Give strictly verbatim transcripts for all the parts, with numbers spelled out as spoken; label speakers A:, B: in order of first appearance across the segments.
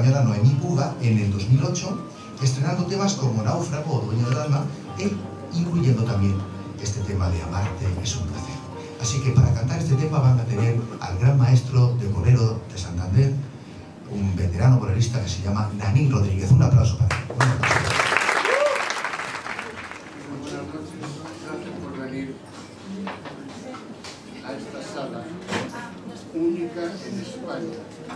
A: española Noemí Puga en el dos mil ocho, estrenando temas como Náufrago o Dueño del Alma, e incluyendo también este tema de Amarte es un placer. Así que para cantar este tema van a tener al gran maestro de bolero de Santander, un veterano bolerista que se llama Nanín Rodríguez. Un aplauso para él. Buenas noches.
B: Buenas noches, gracias por venir a esta sala única en España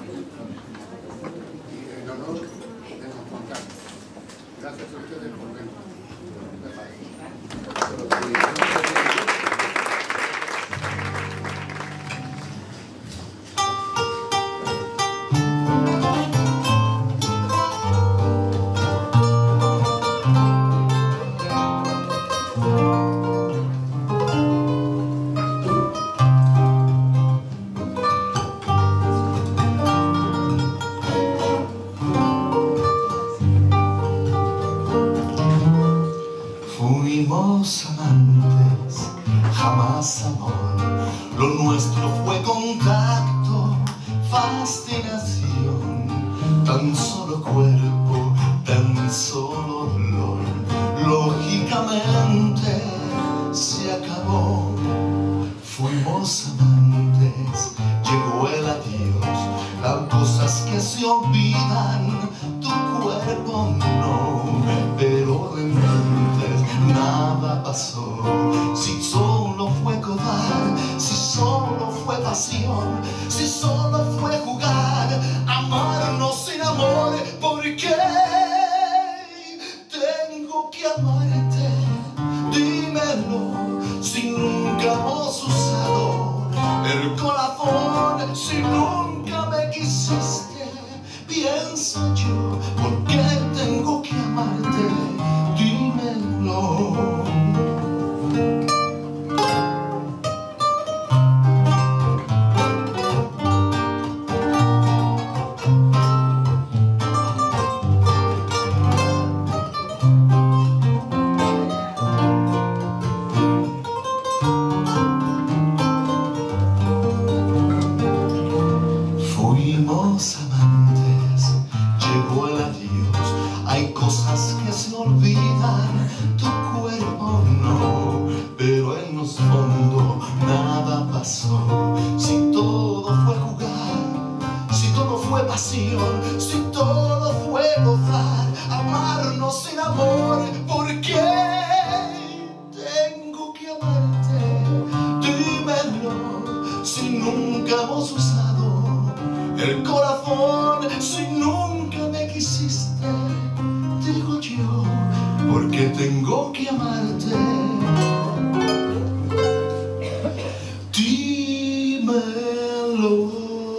B: y en honor de los Juan Carlos. Gracias a ustedes por venir.
C: Fuimos amantes, jamás amor. Lo nuestro fue contacto, fascinación. Tan solo cuerpo, tan solo dolor. Lógicamente se acabó. Fuimos amantes, llegó el adiós. Las cosas que se olvidan, tu cuerpo no, pero de mentes nada pasó. Si solo fue codar, si solo fue pasión, si solo fue jugar, amarnos sin amor, ¿por qué tengo que amarte? Dímelo, si nunca hemos usado el corazón, si nunca me quisiste, pienso yo, ¿por qué tengo que amarte? Dímelo. Fuimos amantes, llegó el adiós. Hay cosas que se olvidan, tu cuerpo no, pero en los fondos nada pasó. Si todo fue jugar, si todo fue pasión, si todo fue gozar, amarnos sin amor, ¿por qué tengo que amarte? Dímelo, si nunca hemos usado el corazón, si nunca me quisiste, digo yo, ¿por qué tengo que amarte? Dímelo.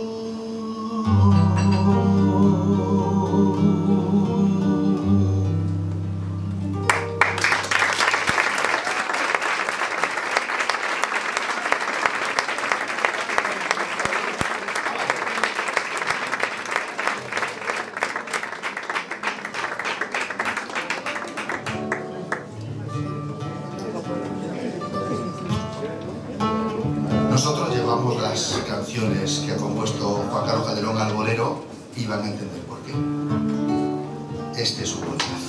A: Nosotros llevamos las canciones que ha compuesto Juan Carlos Calderón al bolero y van a entender por qué. Este es un bolerazo.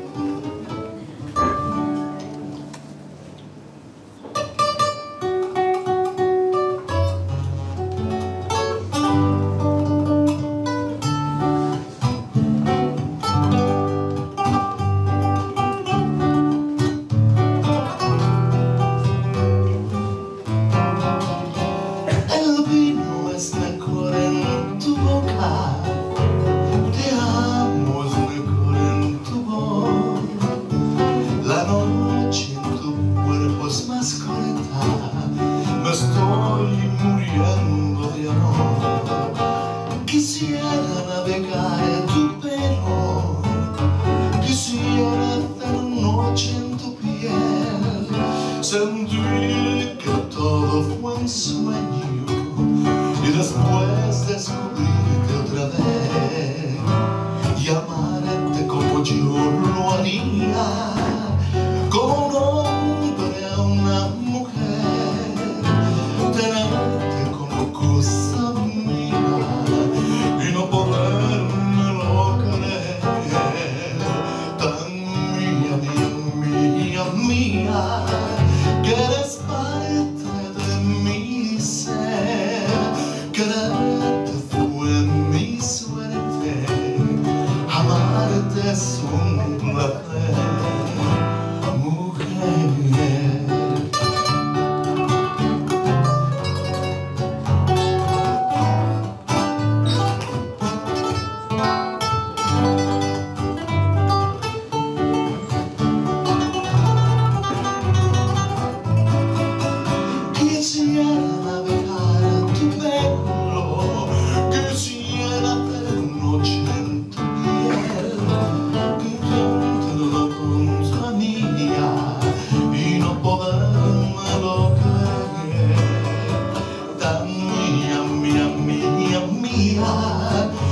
C: Quisiera navegar en tu pelo, quisiera hacer noche en tu piel, sentir que todo fue un sueño y después descubrirte otra vez y amarte como yo lo haría, como un hombre a una mujer, tenerte como cosa mía y no podérmelo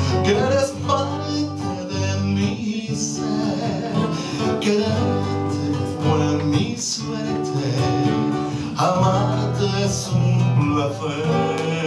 C: que eres parte de mi ser. Quererte fue mi suerte, amarte es un placer.